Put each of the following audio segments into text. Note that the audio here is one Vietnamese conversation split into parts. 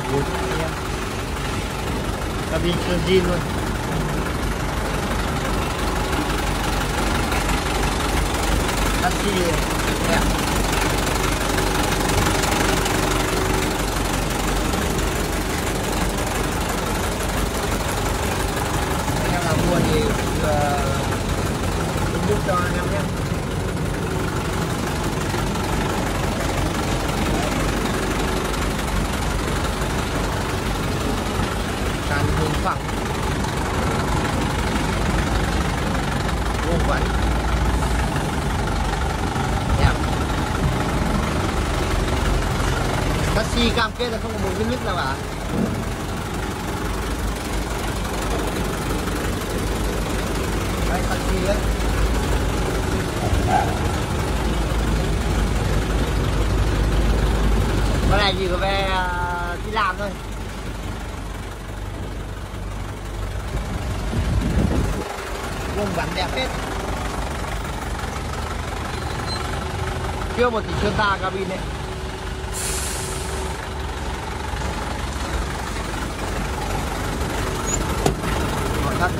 4 anh em. Cabin sơn zin luôn. Taxi đẹp. Anh em nào mua thì giúp cho anh em nhé. Sàn hướng phẳng vuông vắn đẹp. Taxi cam kết là không có một vết nứt nào cả. Đây taxi đấy. Cái này chỉ có về đi làm thôi. Vuông vắn đẹp hết. Chưa một tí sơn ta cabin đấy. Nội thất.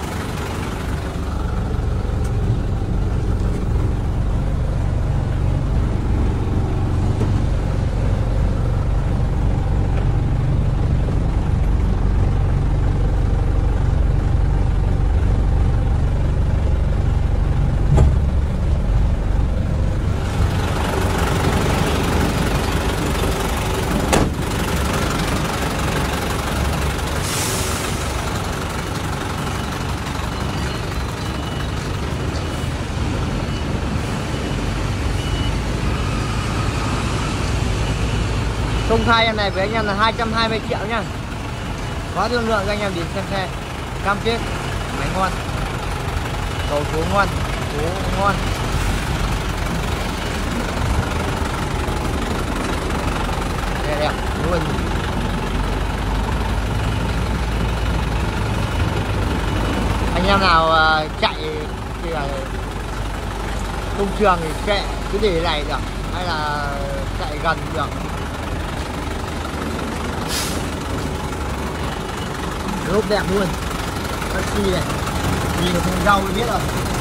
Công khai em này với anh em là 220 triệu nha. Có thương lượng anh em đến xem xe. Cam kết máy ngon, cầu số ngon, số ngon. Đẹp đẹp luôn. Anh em nào chạy thì là công trường thì kệ cứ để này được, hay là chạy gần được. Lốp đẹp luôn. Taxi này nhìn thùng rau biết rồi.